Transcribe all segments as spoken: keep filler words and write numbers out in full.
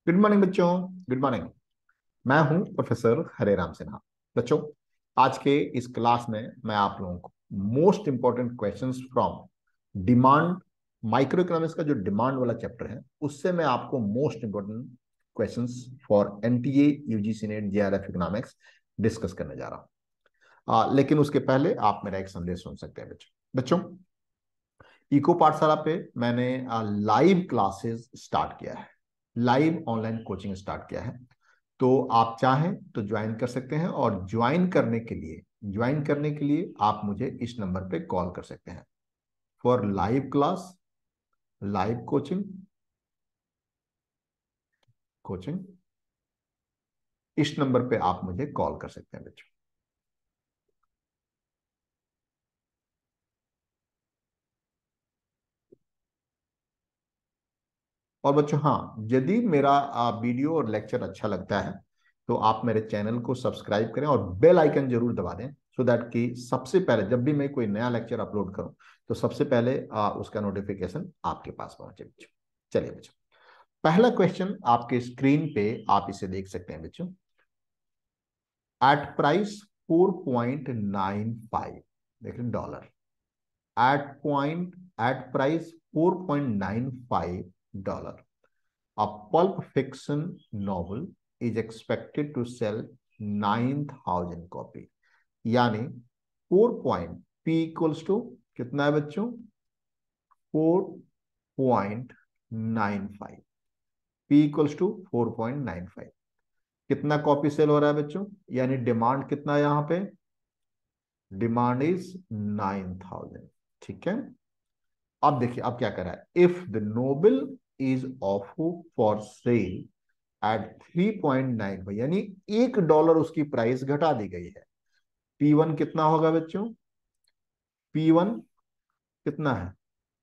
Good morning बच्चों। Good morning. मैं हूं प्रोफेसर हरे राम सिन्हा। बच्चों, आज के इस क्लास में मैं आप लोगों को most important questions from demand, micro economics का जो डिमांड वाला चैप्टर है उससे मैं आपको most important questions for NTA, UGC NET, JRF economics discuss करने जा रहा हूं। आ, लेकिन उसके पहले आप मेरा एक संदेश सुन सकते हैं बच्चों। बच्चों, इको पाठशाला पे मैंने लाइव क्लासेस स्टार्ट किया है, लाइव ऑनलाइन कोचिंग स्टार्ट किया है। तो आप चाहें तो ज्वाइन कर सकते हैं, और ज्वाइन करने के लिए ज्वाइन करने के लिए आप मुझे इस नंबर पे कॉल कर सकते हैं for live class, live coaching coaching इस नंबर पे आप मुझे कॉल कर सकते हैं बच्चों। और बच्चों, हाँ, यदि मेरा आ, वीडियो और लेक्चर अच्छा लगता है तो आप मेरे चैनल को सब्सक्राइब करें और बेल आइकन जरूर दबा दें, सो दैट कि सबसे पहले जब भी मैं कोई नया लेक्चर अपलोड करूं तो सबसे पहले आ, उसका नोटिफिकेशन आपके पास पहुंचे बच्चों। चलिए बच्चों, पहला क्वेश्चन आपके स्क्रीन पे आप इसे देख सकते हैं बच्चों। At price four point nine five, देखिए dollar, at point at price four point nine five dollar, a pulp fiction novel is expected to sell nine thousand copy. यानी four point p equals to कितना है बच्चों? Four point nine five. p equals to four point nine five. कितना copy sell हो रहा है बच्चों? यानी डिमांड कितना है यहां पे? Demand is nine thousand. ठीक है। अब देखिए, अब क्या कर रहा है? If the novel is offer for sale at three point nine five, यानी एक डॉलर उसकी प्राइस घटा दी गई है। पी वन कितना होगा बच्चों? पी वन कितना है?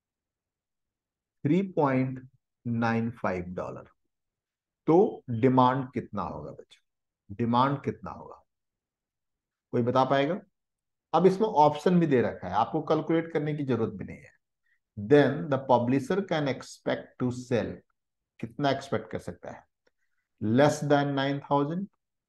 Three point nine five dollar. तो डिमांड कितना होगा बच्चों? डिमांड कितना होगा? कोई बता पाएगा? अब इसमें ऑप्शन भी दे रखा है, आपको कैलकुलेट करने की जरूरत भी नहीं है। Then the publisher can expect to sell, कितना एक्सपेक्ट कर सकता है? Less than nine thousand,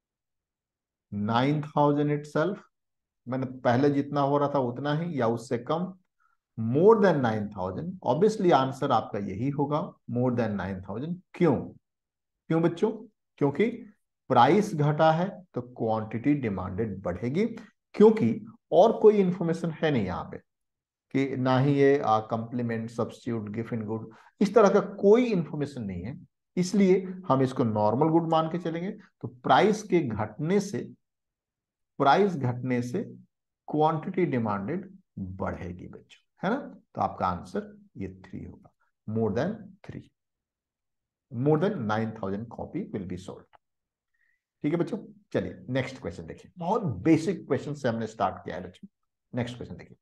nine thousand itself, मैंने पहले जितना हो रहा था उतना ही या उससे कम, more than nine thousand. Obviously answer आपका यही होगा, मोर देन नाइन थाउजेंड। क्यों? क्यों बच्चों? क्योंकि प्राइस घटा है तो क्वांटिटी डिमांडेड बढ़ेगी। क्योंकि और कोई इंफॉर्मेशन है नहीं यहाँ पे, कि ना ही ये complement, substitute, Giffen good, इस तरह का कोई इंफॉर्मेशन नहीं है। इसलिए हम इसको नॉर्मल गुड मान के चलेंगे। तो प्राइस के घटने से प्राइस घटने से क्वांटिटी डिमांडेड बढ़ेगी बच्चों, है ना? तो आपका आंसर ये थ्री होगा, more than three, more than nine thousand copy will be sold. ठीक है बच्चों। चलिए नेक्स्ट क्वेश्चन देखिए। बहुत बेसिक क्वेश्चन से हमने स्टार्ट किया है बच्चों। नेक्स्ट क्वेश्चन देखिए।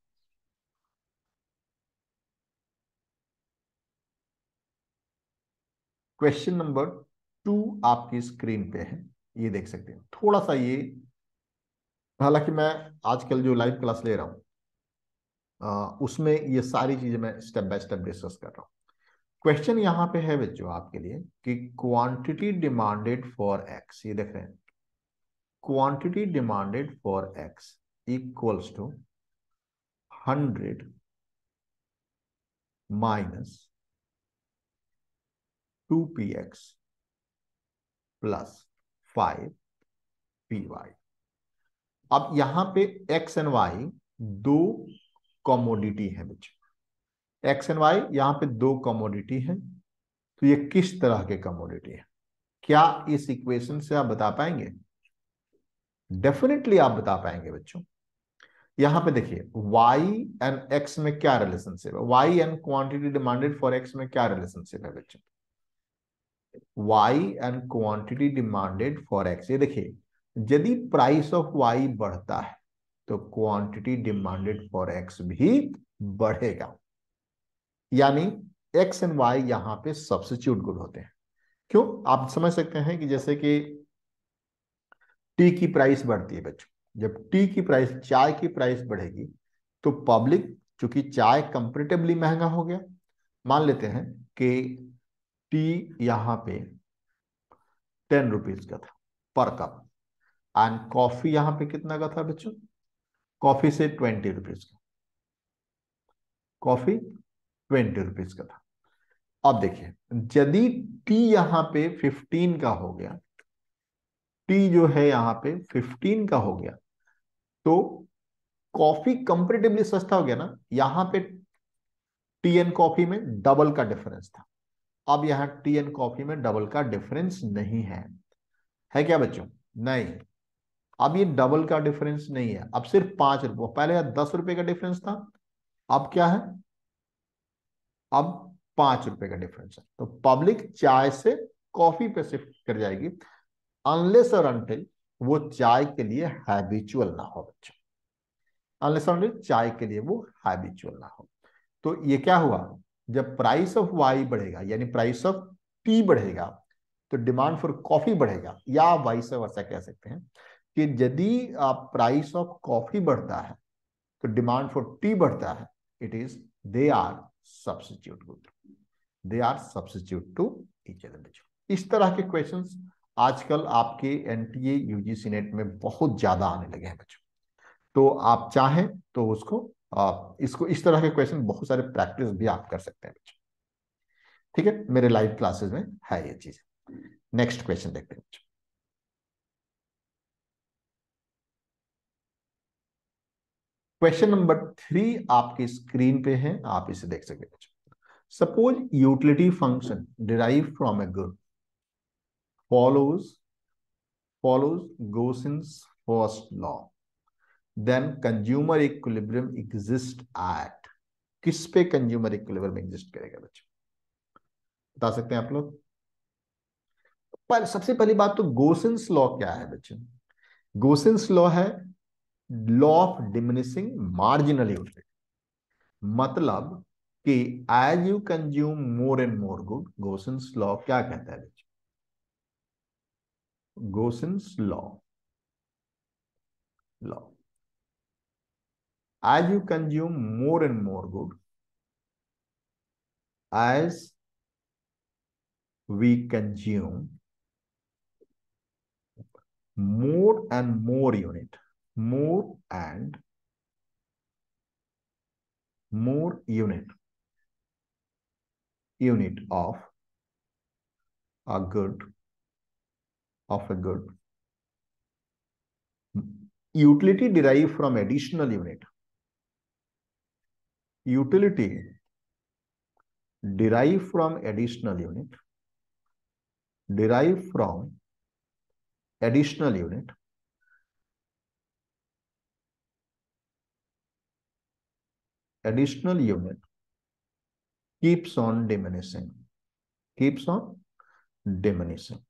क्वेश्चन नंबर टू आपकी स्क्रीन पे है, ये देख सकते हैं। थोड़ा सा ये, हालांकि मैं आजकल जो लाइव क्लास ले रहा हूं आ, उसमें ये सारी चीजें मैं स्टेप बाय स्टेप डिस्कस कर रहा हूं। क्वेश्चन यहां पे है बच्चों आपके लिए कि क्वांटिटी डिमांडेड फॉर एक्स, ये देख रहे हैं, quantity demanded for x equals to hundred minus two p x plus five p y. अब यहां पे एक्स एंड वाई दो कमोडिटी है बच्चों। एक्स एंड वाई यहां पे दो कमोडिटी है। तो ये किस तरह के कमोडिटी है? क्या इस इक्वेशन से आप बता पाएंगे? डेफिनेटली आप बता पाएंगे बच्चों। यहां पे देखिए, y एंड x में क्या रिलेशनशिप है? y and quantity demanded for x में क्या रिलेशनशिप है बच्चों? y and quantity demanded for x, ये देखिए, यदि प्राइस ऑफ y बढ़ता है तो क्वांटिटी डिमांडेड फॉर x भी बढ़ेगा। यानी x एंड y यहां पे सब्स्टिट्यूट गुड होते हैं। क्यों? आप समझ सकते हैं कि जैसे कि टी की प्राइस बढ़ती है बच्चों, जब टी की प्राइस, चाय की प्राइस बढ़ेगी तो पब्लिक, चूंकि चाय कंपेरेटिवली महंगा हो गया, मान लेते हैं कि टी यहां पे टेन रुपीज का था पर कप। एंड कॉफी यहां पे कितना का था बच्चों? कॉफी से ट्वेंटी रुपीज का, कॉफी ट्वेंटी रुपीज का था। अब देखिए, यदि टी यहां पे फिफ्टीन का हो गया, टी जो है यहां पे फिफ्टीन का हो गया, तो कॉफी कंपेरेटिवली सस्ता हो गया ना। यहां पे टी एंड कॉफी में डबल का डिफरेंस था, अब यहां टी एंड कॉफी में डबल का डिफरेंस नहीं है। है क्या बच्चों? नहीं, अब ये डबल का डिफरेंस नहीं है, अब सिर्फ पांच रुपए। पहले दस रुपए का डिफरेंस था, अब क्या है? अब पांच रुपए का डिफरेंस है। तो पब्लिक चाय से कॉफी पे शिफ्ट कर जाएगी, अनलेस और अनटिल वो चाय के लिए हैबिचुअल ना हो बच्चों। अनलेस और अनटिल चाय के लिए वो हैबिचुअल ना हो। तो ये क्या हुआ? जब प्राइस ऑफ वाई बढ़ेगा, यानी प्राइस ऑफ टी बढ़ेगा, तो डिमांड फॉर कॉफी बढ़ेगा। या वाइस वर्सा कह सकते हैं कि यदि प्राइस ऑफ कॉफी बढ़ता है तो डिमांड फॉर टी बढ़ता है। It is they are substitute good, they are substitute to each other. इस तरह के क्वेश्चंस आजकल आपके एनटीए यूजीसी नेट में बहुत ज्यादा आने लगे हैं बच्चों। तो आप चाहें तो उसको आप इसको इस तरह के क्वेश्चन बहुत सारे प्रैक्टिस भी आप कर सकते हैं बच्चों। ठीक है, मेरे लाइव क्लासेस में है ये चीज। नेक्स्ट क्वेश्चन देखते हैं बच्चों। क्वेश्चन नंबर थ्री आपकी स्क्रीन पे है, आप इसे देख सकते हैं बच्चों। Suppose utility function derive from a good follows follows Gauss's first law, then consumer equilibrium exist at। किस पे कंज्यूमर इक्विलिब्रियम एग्जिस्ट करेगा बच्चों? बता सकते हैं आप लोग? पर सबसे पहली बात तो गोसेंस लॉ क्या है बच्चों? गोसेंस लॉ है law of diminishing marginal utility. मतलब कि as you consume more and more good, Gossen's law क्या कहता है बच्चों? Gossen's law law as you consume more and more good, as we consume more and more unit, more and more unit, unit of a good, of a good, utility derived from additional unit, utility derived from additional unit, derived from additional unit, additional unit keeps on diminishing, keeps on diminishing,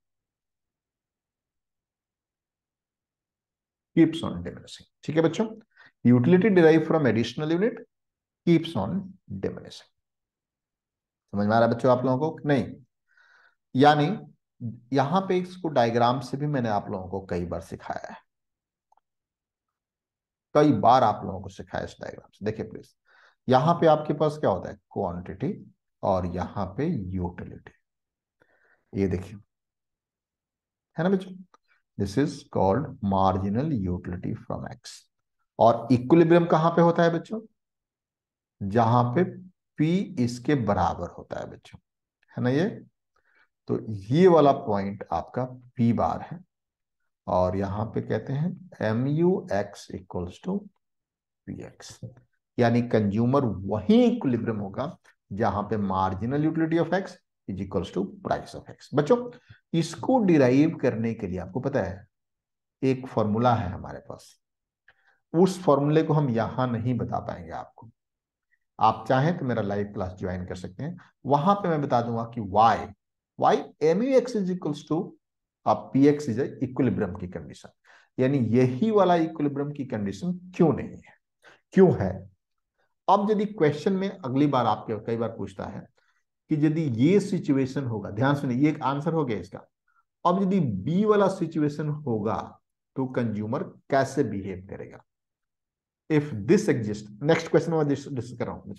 keeps on diminishing। ठीक है बच्चों, utility derive from additional unit keeps on diminishing. समझ में आ रहा है बच्चों आप लोगों को? नहीं, यानी यहां पे इसको डायग्राम से भी मैंने आप लोगों को कई बार सिखाया है, कई बार आप लोगों को सिखाया इस डायग्राम से। देखिए प्लीज, यहां पे आपके पास क्या होता है? क्वांटिटी, और यहां पे यूटिलिटी। ये देखिए, है ना बच्चों? This is called marginal utility from x. और इक्विलिब्रियम कहां पे होता है बच्चों? जहां पे पी इसके बराबर होता है बच्चों, है ना ये? तो ये वाला पॉइंट आपका पी बार है, और यहां पे कहते हैं m u x equals to p x. यानी कंज्यूमर वही इक्विलिब्रियम होगा जहां पे marginal utility of x is equals to price of x. बच्चों, इसको डिराइव करने के लिए आपको पता है एक फॉर्मूला है हमारे पास। उस फॉर्मूले को हम यहां नहीं बता पाएंगे आपको। आप चाहें तो मेरा लाइव क्लास ज्वाइन कर सकते हैं, वहां पे मैं बता दूंगा कि why why m u x is equals to अब पी एक्स इज इक्विलिब्रियम की कंडीशन। यानी यही वाला इक्विलिब्रियम की कंडीशन क्यों नहीं है, क्यों है? अब यदि क्वेश्चन में अगली बार आपके कई बार पूछता है कि यदि ये सिचुएशन होगा, ध्यान सुनिए, ये एक आंसर हो गया इसका। अब यदि बी वाला सिचुएशन होगा तो कंज्यूमर कैसे बिहेव करेगा? If this exist, next question में डिस्कस कर रहा हूं।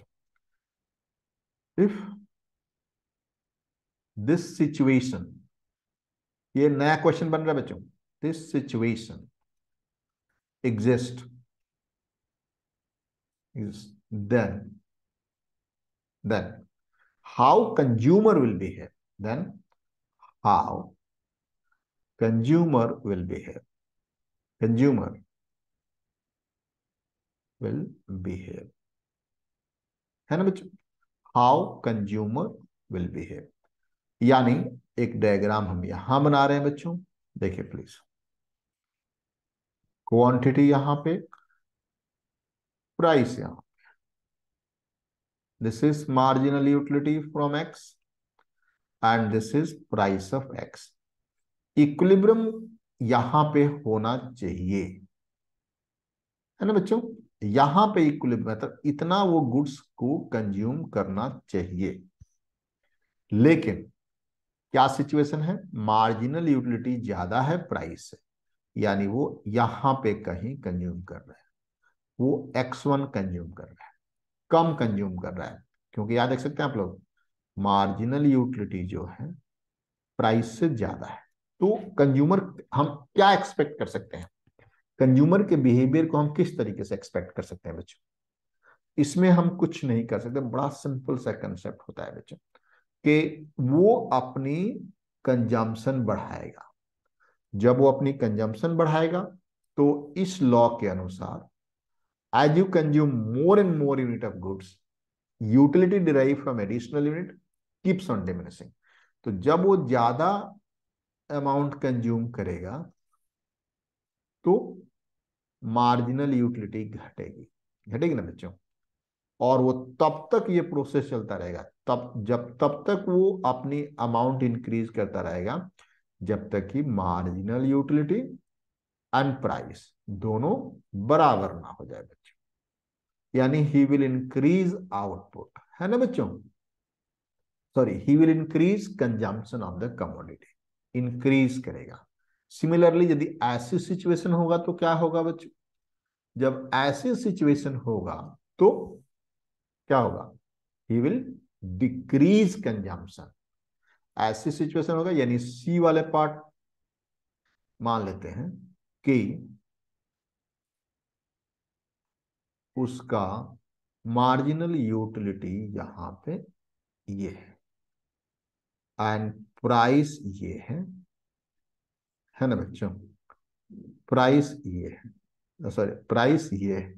इफ this situation ये नया क्वेश्चन बन रहा है बच्चों। This situation exist is then then how consumer will behave, then how consumer will behave, consumer will behave, है ना बच्चों, हाउ कंज्यूमर विल बिहेव। यानी एक डायग्राम हम यहां बना रहे हैं बच्चों, देखिए प्लीज। क्वांटिटी यहां पे, प्राइस यहां, this is marginal utility from x and this is price of x. Equilibrium यहां पे होना चाहिए, है ना बच्चों। यहां पे इक्विलिब्रियम मतलब इतना वो गुड्स को कंज्यूम करना चाहिए, लेकिन क्या सिचुएशन है, मार्जिनल यूटिलिटी ज्यादा है प्राइस से, यानी वो यहां पे कहीं कंज्यूम कर रहा है, वो एक्स वन कंज्यूम कर रहा है, कम कंज्यूम कर रहा है। क्योंकि याद रख सकते हैं आप लोग, मार्जिनल यूटिलिटी जो है प्राइस से ज्यादा है, तो कंज्यूमर हम क्या एक्सपेक्ट कर सकते हैं, कंज्यूमर के बिहेवियर को हम किस तरीके से एक्सपेक्ट कर सकते हैं बच्चों। इसमें हम कुछ नहीं कर सकते, बड़ा सिंपल सा कंसेप्ट होता है बच्चों, कि वो अपनी कंजम्पशन बढ़ाएगा। जब वो अपनी कंजम्पशन बढ़ाएगा तो इस लॉ के अनुसार as you consume more and more unit of goods, utility derive from additional unit keeps on diminishing. तो जब वो ज्यादा अमाउंट कंज्यूम करेगा तो मार्जिनल यूटिलिटी घटेगी, घटेगी ना बच्चों। और वो तब तक ये प्रोसेस चलता रहेगा, तब जब तब तक वो अपनी अमाउंट इंक्रीज करता रहेगा, जब तक कि मार्जिनल यूटिलिटी एंड प्राइस दोनों बराबर ना हो जाए बच्चों। यानी ही विल इंक्रीज आउटपुट, है ना बच्चों, sorry he will increase consumption of the commodity, increase करेगा। सिमिलरली यदि ऐसी सिचुएशन होगा तो क्या होगा बच्चों, जब ऐसी सिचुएशन होगा तो क्या होगा, ही विल डिक्रीज कंजम्पशन। ऐसी सिचुएशन होगा, यानी सी वाले पार्ट मान लेते हैं कि उसका मार्जिनल यूटिलिटी यहां पे ये है एंड प्राइस ये है है ना बच्चों, प्राइस ये है, सॉरी प्राइस ये है,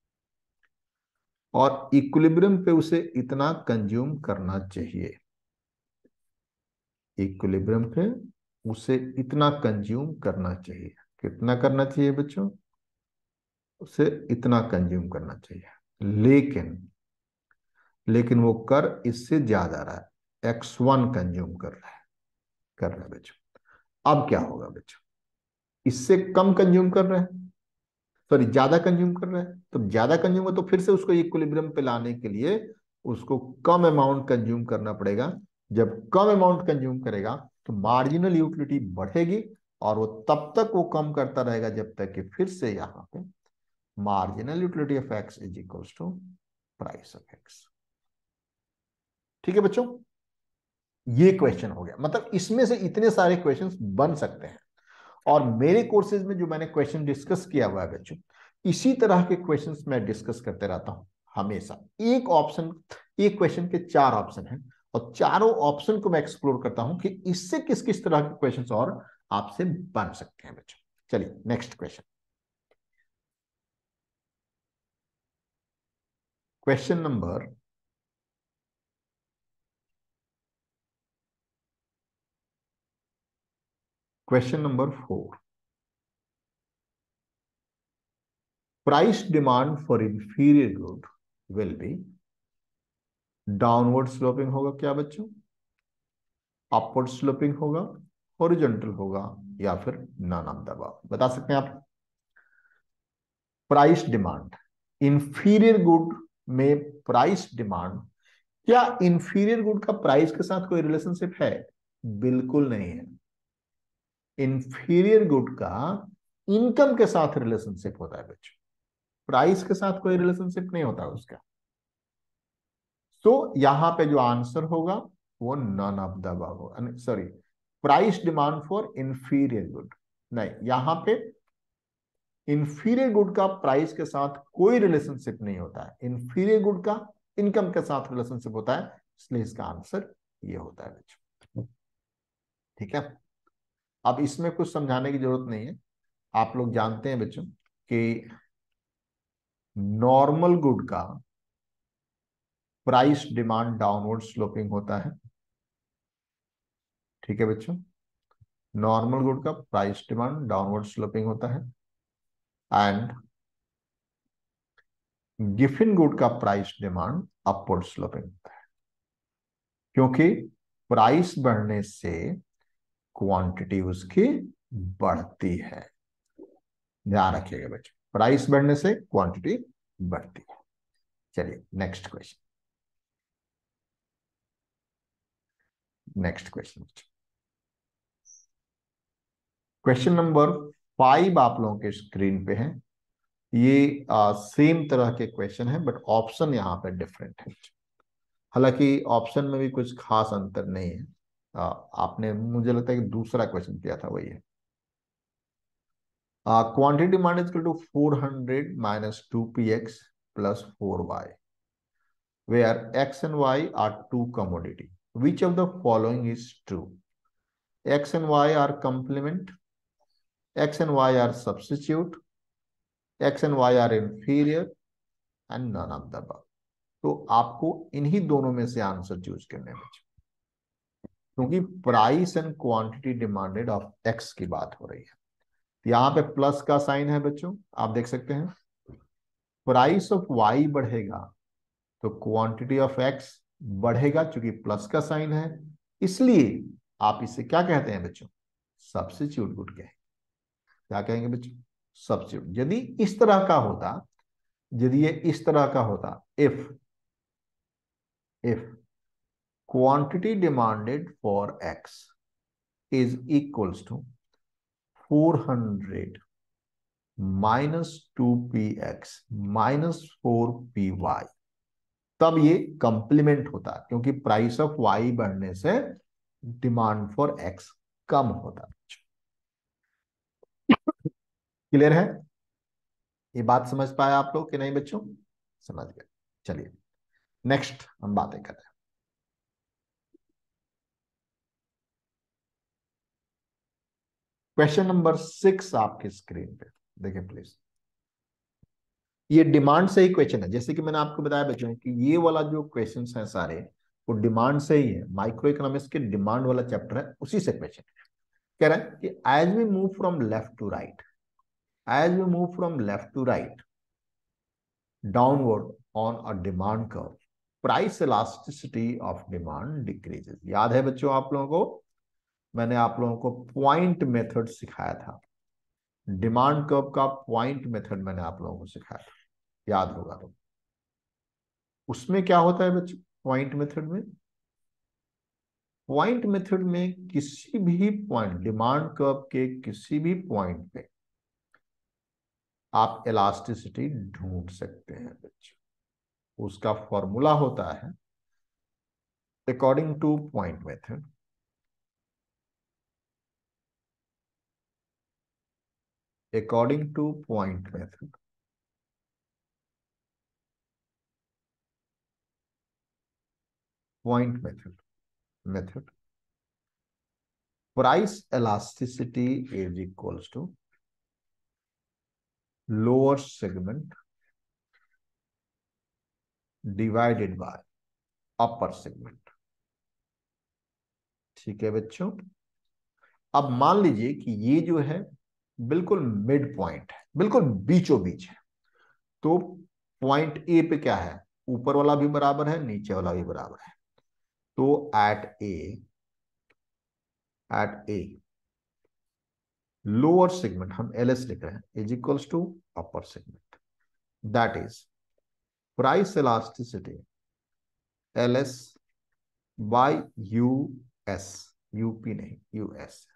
और इक्विलिब्रियम पे उसे इतना कंज्यूम करना चाहिए, इक्विलिब्रियम पे उसे इतना कंज्यूम करना चाहिए। कितना करना चाहिए बच्चों, उसे इतना कंज्यूम करना चाहिए, लेकिन लेकिन वो कर इससे ज्यादा रहा है, एक्स वन कंज्यूम कर रहा है, कर रहा है बच्चों। अब क्या होगा बच्चों, इससे कम कंज्यूम कर रहा है, सॉरी ज्यादा कंज्यूम कर रहा है, तो ज्यादा कंज्यूम है तो फिर से उसको इक्विलिब्रियम पे लाने के लिए उसको कम अमाउंट कंज्यूम करना पड़ेगा। जब कम अमाउंट कंज्यूम करेगा तो मार्जिनल यूटिलिटी बढ़ेगी, और वो तब तक वो कम करता रहेगा जब तक कि फिर से यहाँ पे marginal utility of x is equals to price of x. ठीक है बच्चों, ये क्वेश्चन हो गया। मतलब इसमें से इतने सारे क्वेश्चंस बन सकते हैं, और मेरे कोर्सेज में जो मैंने क्वेश्चन डिस्कस किया हुआ है बच्चों, इसी तरह के क्वेश्चंस मैं डिस्कस करते रहता हूं हमेशा। एक ऑप्शन, एक क्वेश्चन के चार ऑप्शन हैं, और चारों ऑप्शन को मैं एक्सप्लोर करता हूं कि इससे किस किस तरह के क्वेश्चंस और आपसे बन सकते हैं बच्चों। चलिए next question, question number question number four. Price demand for inferior good will be, downward sloping होगा क्या बच्चों, अपवर्ड स्लोपिंग होगा, हॉरिजॉन्टल होगा, या फिर नॉन ऑफ द अबव, बता सकते हैं आप। प्राइस डिमांड, इंफीरियर गुड में प्राइस डिमांड, क्या इंफीरियर गुड का प्राइस के साथ कोई रिलेशनशिप है, बिल्कुल नहीं है। इंफीरियर गुड का इनकम के साथ रिलेशनशिप होता है बच्चों, प्राइस के साथ कोई रिलेशनशिप नहीं होता उसका। तो यहां पे जो आंसर होगा वो नन ऑफ द अबव होगा, sorry price demand for inferior good, नहीं, यहां पे इंफीरियर गुड का प्राइस के साथ कोई रिलेशनशिप नहीं होता है, इंफीरियर गुड का इनकम के साथ रिलेशनशिप होता है, इसलिए इसका आंसर ये होता है बच्चों। ठीक है, अब इसमें कुछ समझाने की जरूरत नहीं है, आप लोग जानते हैं बच्चों कि नॉर्मल गुड का प्राइस डिमांड डाउनवर्ड स्लोपिंग होता है। ठीक है बच्चों, नॉर्मल गुड का प्राइस डिमांड डाउनवर्ड स्लोपिंग होता है, एंड गिफिन गुड का प्राइस डिमांड अपवर्ड स्लोपिंग होता है, क्योंकि प्राइस बढ़ने से क्वांटिटी उसकी बढ़ती है। ध्यान रखिएगा बच्चों, प्राइस बढ़ने से क्वांटिटी बढ़ती है। चलिए next question, next question question number five आप लोगों के स्क्रीन पे है। ये सेम तरह के क्वेश्चन है, बट ऑप्शन यहाँ पे डिफरेंट है। हालांकि ऑप्शन में भी कुछ खास अंतर नहीं है। आ, आपने, मुझे लगता है कि दूसरा क्वेश्चन किया था वही है। Quantity demand is equal to four hundred minus two p x plus four y, where x and y are two commodity. Which of the following is true? X and y are complement, x and y are substitute, x and y are inferior, and none of the above. तो आपको इन्हीं दोनों में से answer choose करने हैं बच्चों, क्योंकि price and quantity demanded of x की बात हो रही है। यहां पे प्लस का साइन है बच्चों, आप देख सकते हैं। प्राइस ऑफ वाई बढ़ेगा तो क्वांटिटी ऑफ एक्स बढ़ेगा, चूंकि प्लस का साइन है, इसलिए आप इसे क्या कहते हैं बच्चों? सब्स्टिट्यूट गुड कहेंगे। क्या कहेंगे बच्चों? सब्स्टिट्यूट। यदि इस तरह का होता, यदि ये इस तरह का होता, if if quantity demanded for x is equals to four hundred minus two p x minus four p y, तब ये कंप्लीमेंट होता, क्योंकि प्राइस ऑफ वाई बढ़ने से डिमांड फॉर एक्स कम होता। क्लियर है? ये बात समझ पाए आप लोग कि नहीं बच्चों? समझ गए। चलिए नेक्स्ट हम बातें कर रहे हैं। क्वेश्चन नंबर सिक्स आपकी स्क्रीन पे देखिए प्लीज। ये डिमांड से ही क्वेश्चन है, जैसे कि मैंने आपको बताया बच्चों कि ये वाला जो क्वेश्चंस हैं सारे वो डिमांड से ही है। माइक्रो इकोनॉमिक्स के डिमांड वाला चैप्टर है, उसी से क्वेश्चन कह रहा है कि as we move from left to right, as we move from left to right downward on a demand curve, price elasticity of demand decreases. याद है बच्चों आप लोगों को, मैंने आप लोगों को पॉइंट मेथड सिखाया था, डिमांड कर्व का पॉइंट मेथड मैंने आप लोगों को सिखाया था, याद होगा तो। उसमें क्या होता है बच्चों? पॉइंट मेथड में, पॉइंट मेथड में किसी भी पॉइंट, डिमांड कर्व के किसी भी पॉइंट पे आप इलास्टिसिटी ढूंढ सकते हैं बच्चों। उसका फॉर्मूला होता है according to point method, according to point method point method method price elasticity is equals to lower segment divided by upper segment। ठीक है बच्चों, अब मान लीजिए कि ये जो है बिल्कुल मिड पॉइंट है, बिल्कुल बीचों बीच है। तो पॉइंट ए पे क्या है? ऊपर वाला भी बराबर है, नीचे वाला भी बराबर है। तो at a at a lower segment, हम एल एस लिख रहे हैं, is equals to upper segment, that is price elasticity l s by u s, UP नहीं US.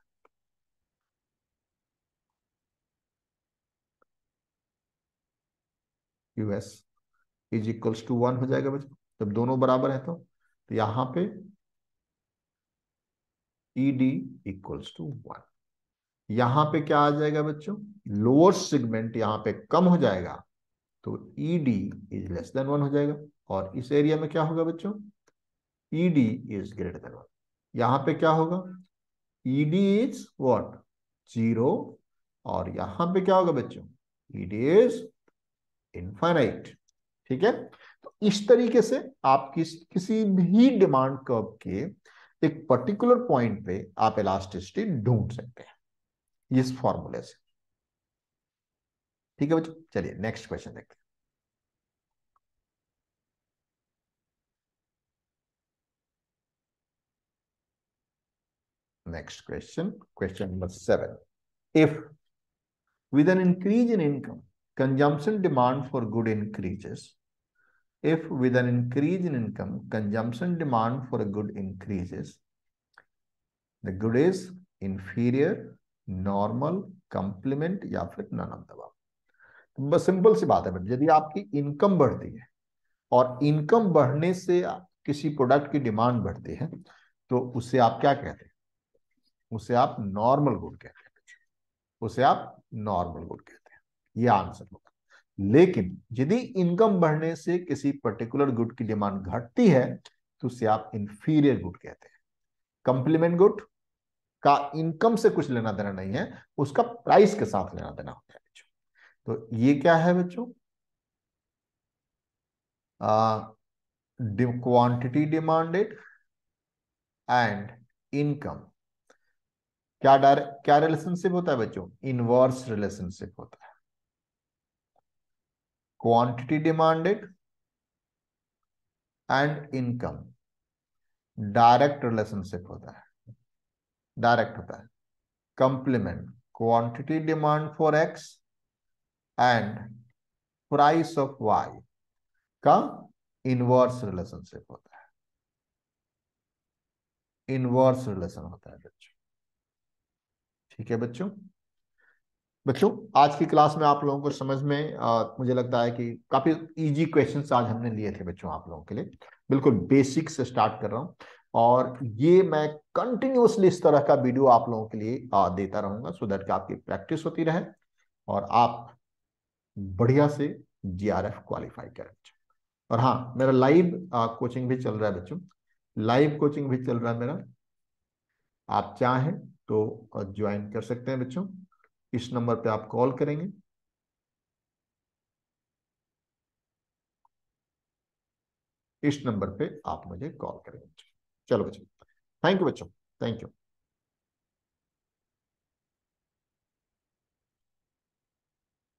US is equals to one हो जाएगा बच्चों, जब दोनों बराबर है तो, तो यहां पे e d equals to one. यहां पे क्या आ जाएगा बच्चों, लोअर सेगमेंट यहां पे कम हो जाएगा, तो e d is less than one हो जाएगा। और इस एरिया में क्या होगा बच्चों, e d is greater than one. यहां पे क्या होगा, e d is what, zero. और यहां पे क्या होगा बच्चों, ई डी इज इनफाइनाइट। ठीक है, तो इस तरीके से आप किस किसी भी डिमांड कर्व के एक पर्टिकुलर पॉइंट पे आप इलास्टिसिटी ढूंढ सकते हैं इस फॉर्मूले से। ठीक है बच्चों, चलिए नेक्स्ट क्वेश्चन देखते हैं। Next question, question number seven. If with an increase in income, consumption demand for good increases. If with an increase in income, consumption demand for a good increases, the good is inferior, normal, complement या फिर none of the above। तो बस simple सी बात है बेटा, यदि आपकी income बढ़ती है और इनकम बढ़ने से किसी प्रोडक्ट की डिमांड बढ़ती है, तो उसे आप क्या कहते हैं, उसे आप नॉर्मल गुड कहते हैं, उसे आप नॉर्मल गुड कहते हैं। ये आंसर होगा। लेकिन यदि इनकम बढ़ने से किसी पर्टिकुलर गुड की डिमांड घटती है, तो उसे आप इंफीरियर गुड कहते हैं। कंप्लीमेंट गुड का इनकम से कुछ लेना देना नहीं है, उसका प्राइस के साथ लेना देना होता है बच्चों। तो ये क्या है बच्चों, क्वांटिटी डिमांडेड एंड इनकम। क्या डायरेक्ट क्या रिलेशनशिप होता है बच्चों, इनवर्स रिलेशनशिप होता है। Quantity demanded and income direct relationship होता है, डायरेक्ट होता है। Complement, quantity demand for x and price of y का इनवर्स रिलेशनशिप होता है, इनवर्स रिलेशन होता है बच्चों। ठीक है बच्चों, बच्चों आज की क्लास में आप लोगों को समझ में आ, मुझे लगता है कि काफी इजी क्वेश्चंस आज हमने लिए थे बच्चों आप लोगों के लिए। बिल्कुल बेसिक से स्टार्ट कर रहा हूं, और ये मैं कंटिन्यूअसली इस तरह का वीडियो आप लोगों के लिए आ, देता रहूंगा, सो दैट कि आपकी प्रैक्टिस होती रहे और आप बढ़िया से जीआरएफ क्वालिफाई करें। और हाँ, मेरा लाइव कोचिंग भी चल रहा है बच्चों, लाइव कोचिंग भी चल रहा है मेरा। आप चाहें तो ज्वाइन कर सकते हैं बच्चों। इस नंबर पे आप कॉल करेंगे, इस नंबर पे आप मुझे कॉल करेंगे। चलो बच्चों, थैंक यू बच्चों, थैंक यू।